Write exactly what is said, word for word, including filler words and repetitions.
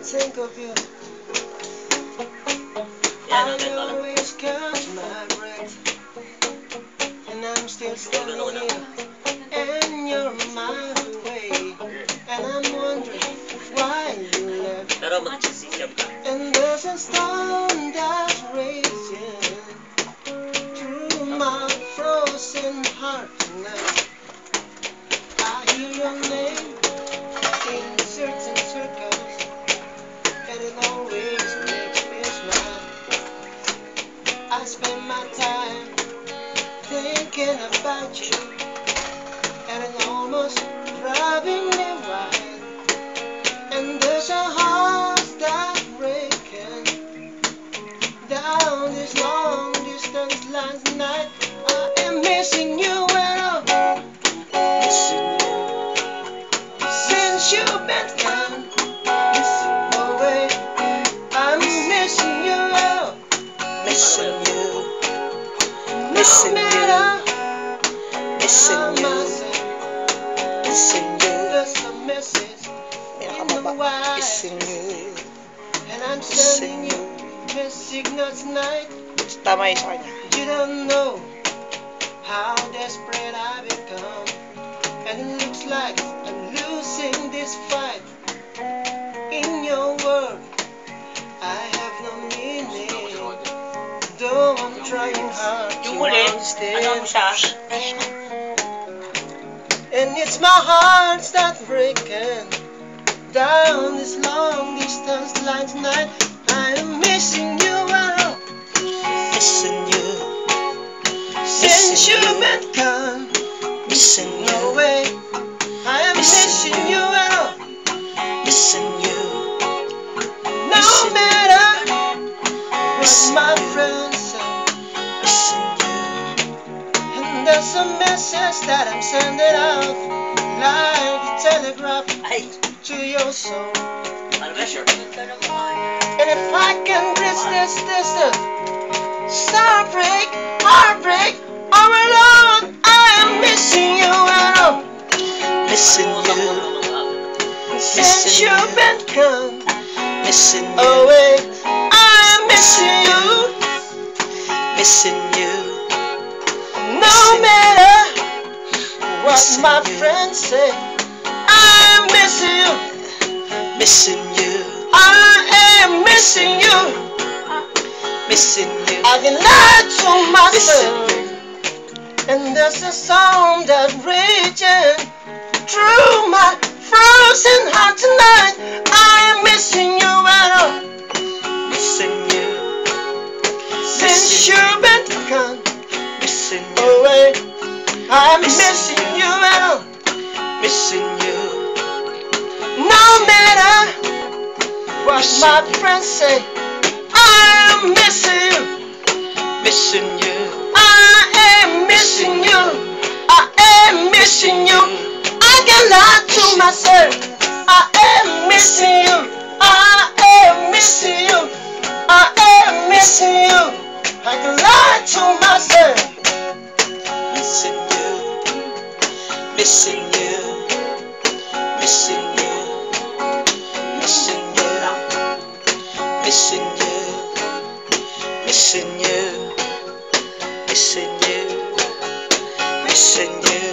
think of you. Yan, I okay, tol. always catch my breath, and I'm still standing here, and you're miles away, and I'm wondering why you left. Pero magsisisip ka. And there's a storm that's raging through my frozen heart tonight. I hear your name in certain circles, and it always makes me smile. I spend my time thinking about you, and it's almost driving me wild. And there's a heart that's breaking down this long distance line tonight. I am missing you and I'm missing you. Since you've been gone, missing away. I'm missing you and I'm missing you. Missing you. Missing you. Missing you. There's a message in the wild. Missing you. And I'm sending you this signal tonight. Tama yung sa kanya. You don't know how desperate I become, and it looks like I'm losing this fight. In your world, I have no meaning, though I'm trying hard to Yung huli, ano mo understand. siya? And it's my heart that's breaking down this long distance line tonight. I am missing you and I'm Missing you. since you've been gone. Missing No you. way, I am missing you and I'm Missing you. no Missing you. matter what Missing my you. friends say. Missing you. And there's a message that I'm sending out like a telegraph Ay, to your soul. ano ba siya? And if I can bridge this distance, starbreak, heartbreak, all alone, I am missing you and I'm Missing you. since you've been gone Missing you. away, I am missing you. Missing you. No matter what my friends say, I am missing you. Missing you. I am missing you. Missing you. I can lie to myself, Missing you. and there's a song that's reaching through my frozen heart tonight. I am missing you and I'm Missing you. since you've been gone Missing you. away. I'm missing you and I'm Missing you. no matter what my friends say, I'm missing you. Missing you. I am missing you. I am missing you. I can lie to myself. I am missing you. I am missing you. I am missing you. I can lie to myself. Missing you. Missing you. Missing you. Missing you. Missing you. Missing you. Missing you. Missing you.